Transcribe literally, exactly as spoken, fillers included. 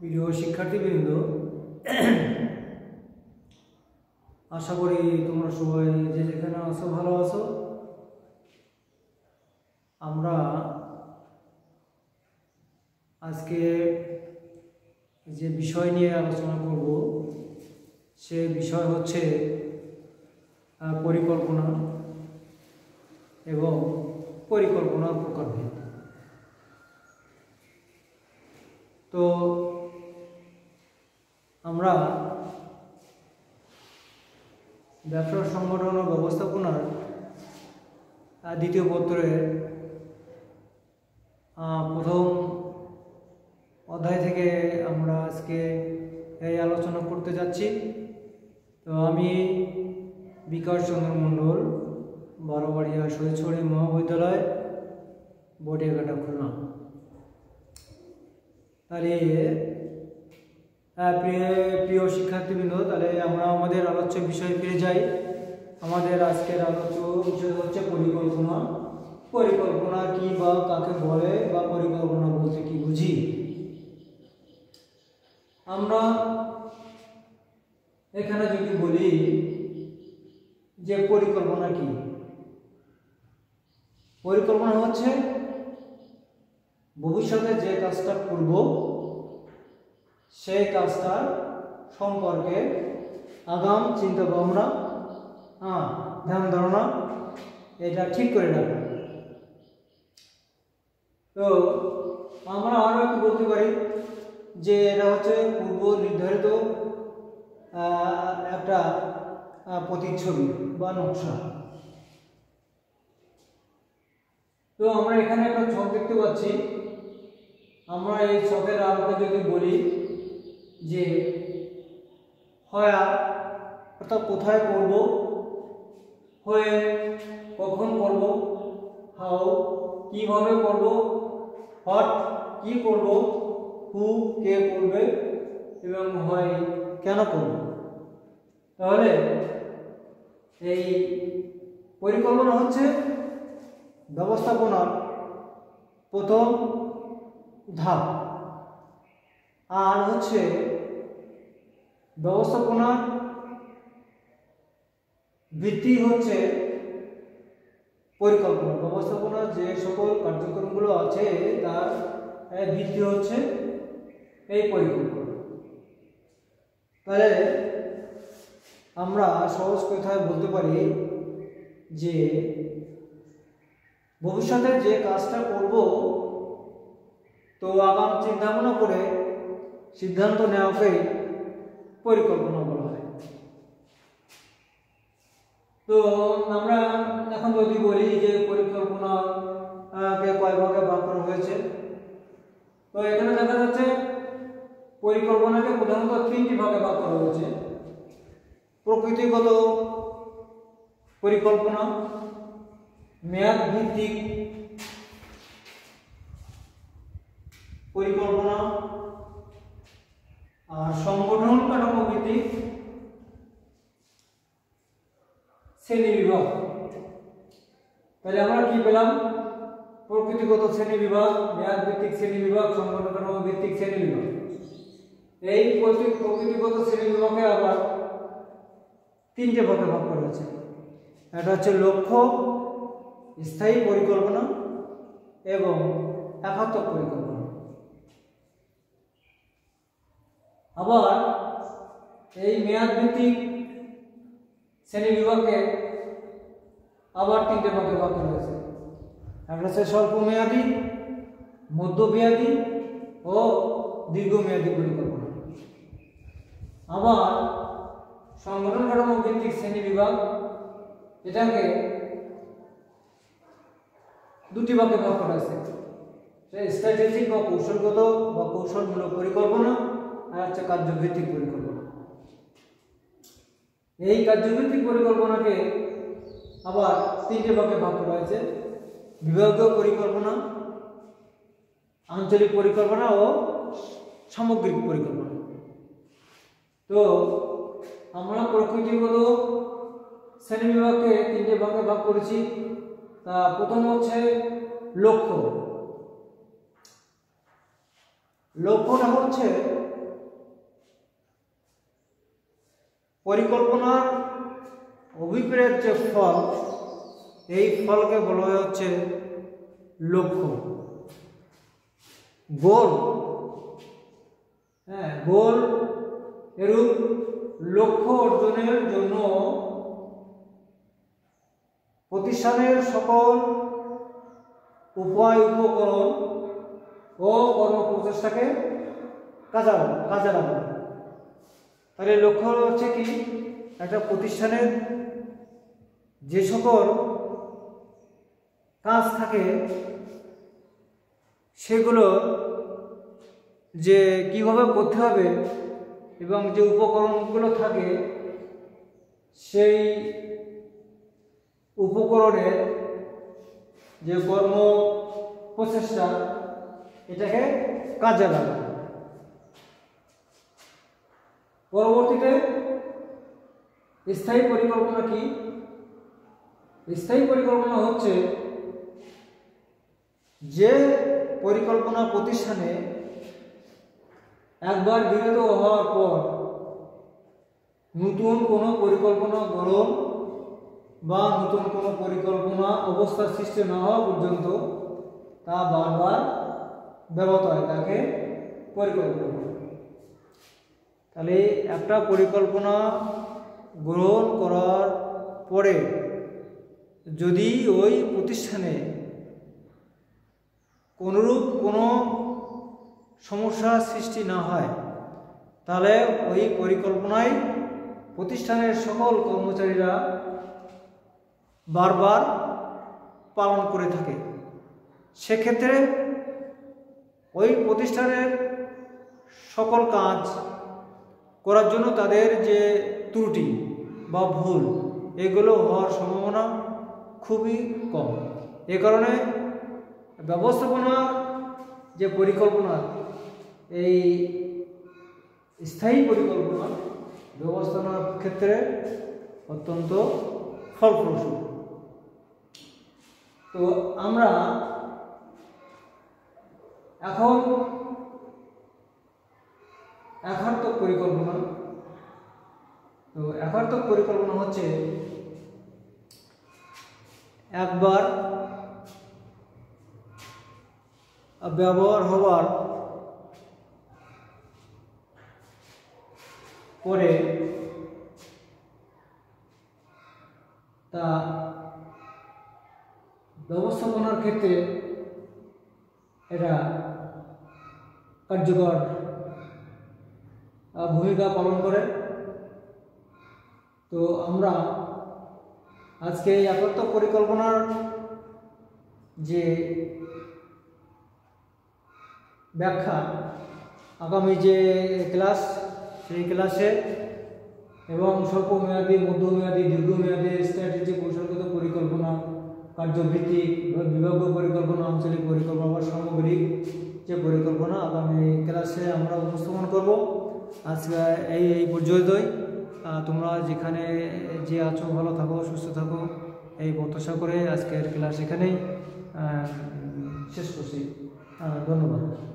প্রিয় শিক্ষার্থীবৃন্দ, আশা করি তোমরা সবাই যে যেখানে আছো ভালো আছো। আমরা আজকে যে বিষয় নিয়ে আলোচনা করব সে বিষয় হচ্ছে পরিকল্পনা এবং পরিকল্পনার প্রকারভেদ। তো আমরা ব্যবসা সংগঠন ও ব্যবস্থাপনার দ্বিতীয় পত্রের প্রথম অধ্যায় থেকে আমরা আজকে এই আলোচনা করতে যাচ্ছি। তো আমি বিকাশ চন্দ্র মণ্ডল, বারোবাড়িয়া শহীদছড়ি মহাবিদ্যালয়, বটিয়াঘাটা, খুলনা। তাহলে প্রিয় প্রিয় শিক্ষার্থীবৃন্দ, তাহলে আমরা আমাদের আলোচ্য বিষয়ে ফিরে যাই। আমাদের আজকের আলোচ্য বিষয় হচ্ছে পরিকল্পনা। পরিকল্পনা কি বা কাকে বলে বা পরিকল্পনা বলতে কি বুঝি? আমরা এখানে যদি বলি যে পরিকল্পনা কি, পরিকল্পনা হচ্ছে ভবিষ্যতে যে কাজটা করব সেই কাজটার সম্পর্কে আগাম চিন্তা ভাবনা, হ্যাঁ ধ্যান ধারণা, এটা ঠিক করে রাখা। তো আমরা আরো একটু বলতে পারি যে এটা হচ্ছে পূর্ব নির্ধারিত একটা প্রতিচ্ছবি বা নকশা। তো আমরা এখানে একটা ছক দেখতে পাচ্ছি। আমরা এই ছকের আলোকে যদি বলি যে হয় অর্থাৎ কোথায় করব, হয়ে কখন করব, হাউ কিভাবে করব, হট কি করব, হু কে করবে, এবং হয় কেন করব। তাহলে এই পরিকল্পনা হচ্ছে ব্যবস্থাপনার প্রথম ধাপ, আর হচ্ছে ব্যবস্থাপনার ভিত্তি হচ্ছে পরিকল্পনা। ব্যবস্থাপনার যে সকল কার্যক্রমগুলো আছে তার ভিত্তি হচ্ছে এই পরিকল্পনা। তাহলে আমরা সহজ কথায় বলতে পারি যে ভবিষ্যতে যে কাজটা করব তো আগাম চিন্তা ভাবনা করে সিদ্ধান্ত নেওয়াকে পরিকল্পনা বলা হয়। তো আমরা এখন যদি বলি যে পরিকল্পনাকে কয় ভাগে ভাগ করা হয়েছে, তো এখানে দেখা যাচ্ছে পরিকল্পনাকে প্রধানত তিনটি ভাগে ভাগ করা হয়েছে। প্রকৃতিগত পরিকল্পনা, মেয়াদ ভিত্তিক পরিকল্পনা, আর সংগঠন কাঠামো ভিত্তিক শ্রেণী বিভাগ। তাহলে আমরা কি পেলাম? প্রকৃতিগত শ্রেণী বিভাগ, মেয়াদ ভিত্তিক শ্রেণী বিভাগ, সংগঠন কাঠামো ভিত্তিক শ্রেণী বিভাগ। এই প্রকৃতিগত শ্রেণী বিভাগে আবার তিনটে ভাগে ভাগ করা হয়েছে। এটা হচ্ছে লক্ষ্য, স্থায়ী পরিকল্পনা এবং একাত্মক পরিকল্পনা। আবার এই মেয়াদ ভিত্তিক শ্রেণী বিভাগে আবার তিনটে ভাগে ভাগ করা হয়েছে। একটা হচ্ছে স্বল্প মেয়াদী, মধ্যমেয়াদী ও দীর্ঘমেয়াদী পরিকল্পনা। আবার সংগঠন কাঠামো ভিত্তিক শ্রেণী বিভাগ, এটাকে দুটি ভাগে ভাগ করা হয়েছে। স্ট্র্যাটেজিক বা কৌশলগত বা কৌশলমূলক পরিকল্পনা, আর হচ্ছে কার্যভিত্তিক পরিকল্পনা। এই কার্যভিত্তিক পরিকল্পনাকে আবার তিনটে ভাগে ভাগ করা হয়েছে: বিভাগীয় পরিকল্পনা, আঞ্চলিক পরিকল্পনা ও সামগ্রিক পরিকল্পনা। তো আমরা প্রকৃতিগত শ্রেণী বিভাগকে তিনটে ভাগে ভাগ করেছি। তা প্রথম হচ্ছে লক্ষ্য। লক্ষ্যটা হচ্ছে পরিকল্পনার অভিপ্রেত যে ফল, এই ফলকে বলা হচ্ছে লক্ষ্য, গোল। হ্যাঁ, গোল এরূপ লক্ষ্য অর্জনের জন্য প্রতিষ্ঠানের সকল উপায়, উপকরণ ও কর্মপ্রচেষ্টাকে কাজে কাজে লাগানো। তাহলে লক্ষ্য হচ্ছে কি, একটা প্রতিষ্ঠানের যে সকল কাজ থাকে সেগুলো যে কিভাবে করতে হবে এবং যে উপকরণগুলো থাকে সেই উপকরণের যে কর্ম প্রচেষ্টা এটাকে কাজে লাগানো। পরবর্তীতে স্থায়ী পরিকল্পনা কি? স্থায়ী পরিকল্পনা হচ্ছে যে পরিকল্পনা প্রতিষ্ঠানে একবার গৃহীত হওয়ার পর নতুন কোনো পরিকল্পনা গ্রহণ বা নতুন কোনো পরিকল্পনা অবস্থার সৃষ্টি না হওয়া পর্যন্ত তা বারবার ব্যবহৃত হয়, তাকে পরিকল্পনা। তাহলে একটা পরিকল্পনা গ্রহণ করার পরে যদি ওই প্রতিষ্ঠানে কোনরূপ কোনো সমস্যার সৃষ্টি না হয়, তাহলে ওই পরিকল্পনায় প্রতিষ্ঠানের সকল কর্মচারীরা বারবার পালন করে থাকে। সেক্ষেত্রে ওই প্রতিষ্ঠানের সকল কাজ করার জন্য তাদের যে ত্রুটি বা ভুল, এগুলো হওয়ার সম্ভাবনা খুবই কম। এ কারণে ব্যবস্থাপনা যে পরিকল্পনা, এই স্থায়ী পরিকল্পনা ব্যবস্থাপনার ক্ষেত্রে অত্যন্ত ফলপ্রসূ। তো আমরা এখন একার্থক পরিকল্পনা, তো একার্থক পরিকল্পনা হচ্ছে একবার ব্যবহার হওয়ার পরে তা ব্যবস্থাপনার ক্ষেত্রে এটা কার্যকর ভূমিকা পালন করে। তো আমরা আজকে এই একার্থক পরিকল্পনার যে ব্যাখ্যা, আগামী যে ক্লাস, সেই ক্লাসে এবং স্বল্পমেয়াদী, মধ্যমেয়াদী, দীর্ঘমেয়াদী স্ট্র্যাটেজি, কৌশলগত পরিকল্পনা, কার্যভিত্তিক, বিভাগীয় পরিকল্পনা, আঞ্চলিক পরিকল্পনা বা সামগ্রিক যে পরিকল্পনা, আগামী ক্লাসে আমরা উপস্থাপন করব। আজকে এই এই পর্যন্তই। তোমরা যেখানে যে আছো ভালো থাকো, সুস্থ থাকো, এই প্রত্যাশা করে আজকের ক্লাস এখানেই শেষ করছি। ধন্যবাদ।